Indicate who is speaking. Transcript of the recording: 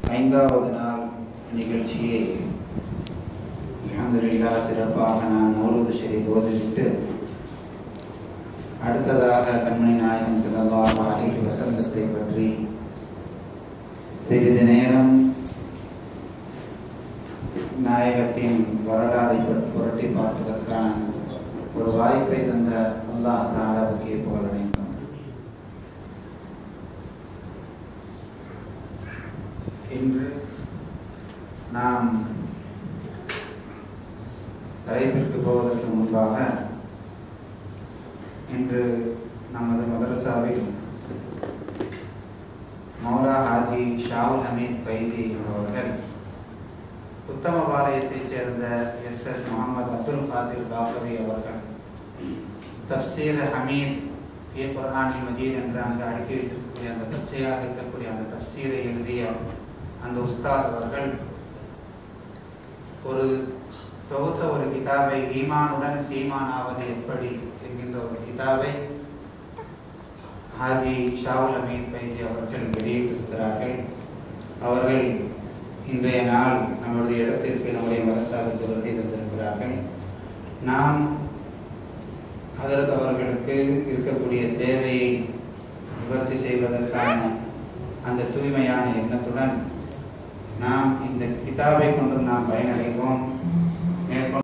Speaker 1: ஐந்தாவது நாள் நிகழ்ச்சியை அல்ஹம்துலில்லாஹ் சிறப்பாக நாம் மௌலூது ஷரீஃப் ஓதிவிட்டு அடுத்ததாக கண்மணி நாயகம் ஸல்லல்லாஹு அலைஹி வஸல்லத்தை பற்றி சிறிது நேரம் நாயகத்தின் வரலாறை புரட்டி பார்ப்பதற்கான ஒரு வாய்ப்பை தந்த அல்லாஹ் தஆலாவுக்கே புகழடைந்தோம். இன்று நாம் தலைப்பிற்கு போவதற்கு முன்பாக இன்று நமது மதரசாவில் மௌலா ஹாஜி ஷாவுல் ஹமீத் பைசி அவர்கள் உத்தமபாளையத்தைச் சேர்ந்த எஸ் முகமது அப்துல் காதிர் பாக்கவி அவர்கள் தஃப்சீர் ஹமீத் ஏ குர்ஆனில் மஜீத் என்று அங்கு அடுக்கி வைத்திருக்கக்கூடிய அந்த பச்சையாக இருக்கக்கூடிய அந்த தஃப்சீரை எழுதிய அந்த உஸ்தாத் அவர்கள் ஒரு தொகுத்த ஒரு கிதாபை ஈமானுடன் சீமான் ஆவது எப்படி என்கின்ற ஒரு கிதாபை ஹாஜி ஷாவுல் ஹமீத் பைசி அவர்கள் வெளியிட்டிருக்கிறார்கள். அவர்கள் இன்றைய நாள் நம்முடைய இடத்திற்கு நம்முடைய மதரசாவிற்கு வருகை தந்திருக்கிறார்கள். நாம் அதற்கு அவர்களுக்கு இருக்கக்கூடிய தேவையை நிவர்த்தி செய்வதற்கான அந்த தூய்மையான எண்ணத்துடன் நாம் இந்த கிதாபை கொண்டு நாம் பயனடைவோம். மேற்கொண்டு